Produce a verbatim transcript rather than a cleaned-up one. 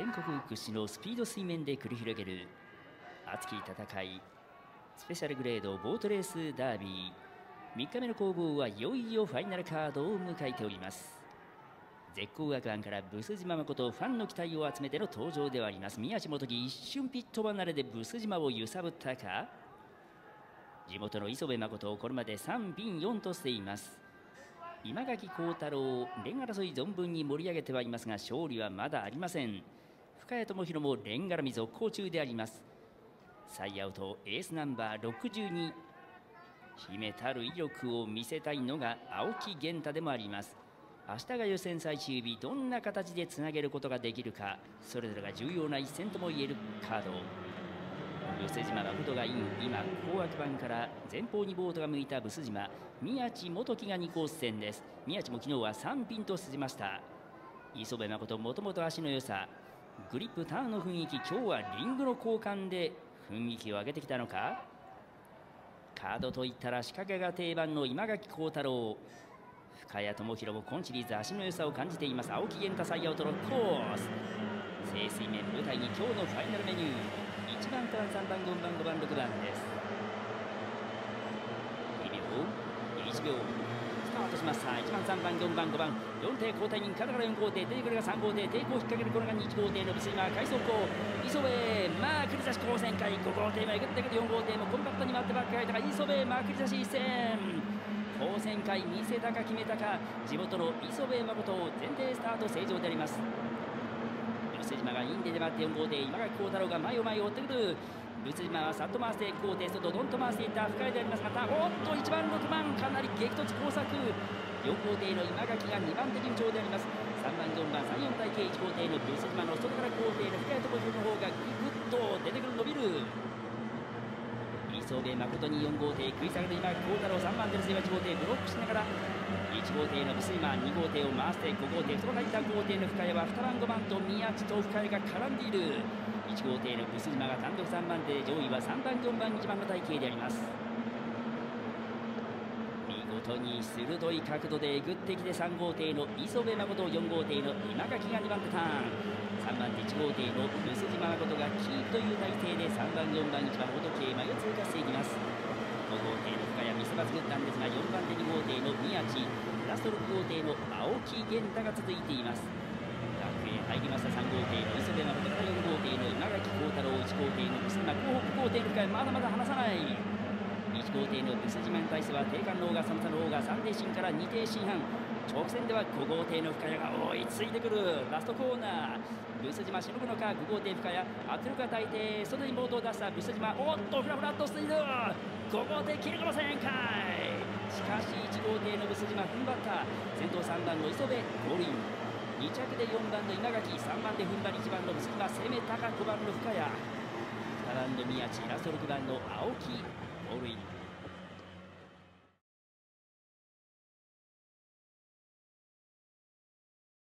全国屈指のスピード水面で繰り広げる熱き戦い、スペシャルグレードボートレースダービーみっかめの攻防はいよいよファイナルカードを迎えております。絶好学案からブス島誠ファンの期待を集めての登場ではあります。宮地元樹一瞬ピット離れでブス島を揺さぶったか。地元の磯部誠をこれまでさんびんよんとしています。今垣幸太郎連争い存分に盛り上げてはいますが勝利はまだありません。深谷智弘も連絡み続行中であります。サイアウトエースナンバーろくじゅうに、秘めたる威力を見せたいのが青木源太でもあります。明日が予選最終日、どんな形でつなげることができるか、それぞれが重要な一戦ともいえるカード。ブス島誠がイン、今後枠番から前方にボートが向いたブス島、宮地元樹がにコース戦です。宮地も昨日はさんピンと筋ました。磯部誠もともと足の良さ、グリップターンの雰囲気、今日はリングの交換で雰囲気を上げてきたのか。カードといったら仕掛けが定番の今垣幸太郎、深谷智弘も今シリーズ足の良さを感じています。青木源太サイアウトのコース、静水面舞台に今日のファイナルメニュー、いちばんからさんばんよんばんごばんろくばんです。にびょういちびょうスタートしました。いちばんさんばんよんばんごばんよん艇交代人肩からよん号艇、出てくるがさん号艇、抵抗を引っ掛けるこれがいち号艇のブス島快速攻磯部まあ繰り差し高旋回、ご号艇までぐってくるよん号艇もコンパクトに回ってバックがいたが磯部まあ繰り差し一戦高旋回見せたか決めたか、地元の磯部誠前提スタート正常であります。ブス島がインで出回ってよん号艇、今垣幸太郎が前を前を追ってくる。ブス島はさっと回して高艇外どんと回していった深谷であります。またおっといちばんろくばんかなり激突工作、よん号艇の今垣がにばん手順調であります。さんばんよんばんさんよん体系いち号艇のブス島の外から高艇の深谷智弘の方がググッと出てくる伸びる。磯部誠によん号艇食い下がる今垣幸太郎、さんばん手の末はいち号艇ブロックしながらいち号艇のブス島、に号艇を回してご号艇その入ったご号艇の深谷はにばんごばんと宮地と深谷が絡んでいる。いち号艇のブス島が単独さんばん手で上位はさんばんよんばんいちばんの体系であります。見事に鋭い角度でえぐってきてさん号艇の磯部誠、よん号艇の今垣がにばん手ターン、さんばん手いち号艇のブス島誠がキープという体勢でさんばんよんばんいちばんほど桂馬を通過していきます。ご号艇の深谷見せ場作ったんですがよんばん手に号艇の宮地、ラストろく号艇の青木源太が続いています。楽へ入りましたさん号艇の磯部誠からよん号艇の今垣幸太郎、いち号艇のブス島、後方号艇の深谷まだまだ離さない。いち号艇のブス島に対しては定冠の方が寒さの方がさん艇進からに艇進半、直線ではご号艇の深谷が追いついてくる。ラストコーナーブス島しのぐのか、ご号艇深谷圧力が大抵外にボートを出したブス島、おっとフラフラっとスピードご号艇切るかもしれんかい。しかしいち号艇のブス島踏ん張った。先頭さんばんの磯部ゴールイン、に着でよんばんの今垣、さんばんで踏ん張りいちばんのブス島攻めたかごばんの深谷、にばんの宮地、ラストろくばんの青木ゴールイン。